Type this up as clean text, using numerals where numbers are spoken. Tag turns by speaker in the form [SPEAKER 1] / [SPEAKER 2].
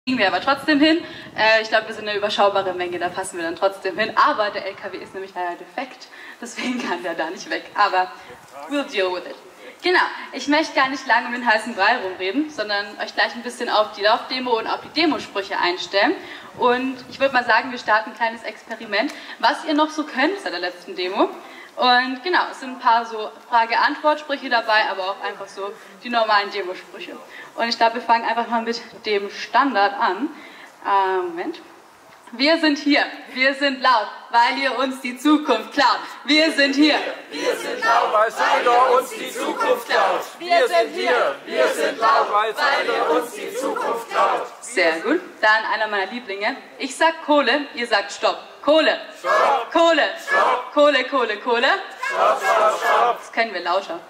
[SPEAKER 1] Kriegen wir aber trotzdem hin. Ich glaube, wir sind eine überschaubare Menge, da passen wir dann trotzdem hin. Aber der LKW ist nämlich leider defekt, deswegen kann der da nicht weg. Aber we'll deal with it. Genau, ich möchte gar nicht lange um den heißen Brei rumreden, sondern euch gleich ein bisschen auf die Laufdemo und auf die Demosprüche einstellen. Und ich würde mal sagen, wir starten ein kleines Experiment, was ihr noch so könnt seit der letzten Demo. Und genau, es sind ein paar so Frage-Antwort-Sprüche dabei, aber auch einfach so die normalen Demosprüche. Und ich glaube, wir fangen einfach mal mit dem Standard an. Moment. Wir sind hier, wir sind laut, weil ihr uns die Zukunft klaut. Wir sind hier,
[SPEAKER 2] wir sind laut, weil Salvador uns die Zukunft klaut. Wir sind hier, wir sind laut, weil ihr uns die Zukunft klaut.
[SPEAKER 1] Sehr gut. Dann einer meiner Lieblinge. Ich sag Kohle, ihr sagt Stopp. Kohle.
[SPEAKER 2] Stopp.
[SPEAKER 1] Kohle.
[SPEAKER 2] Stopp.
[SPEAKER 1] Kohle, Kohle, Kohle.
[SPEAKER 2] Stopp, stopp, stopp.
[SPEAKER 1] Das können wir lauter.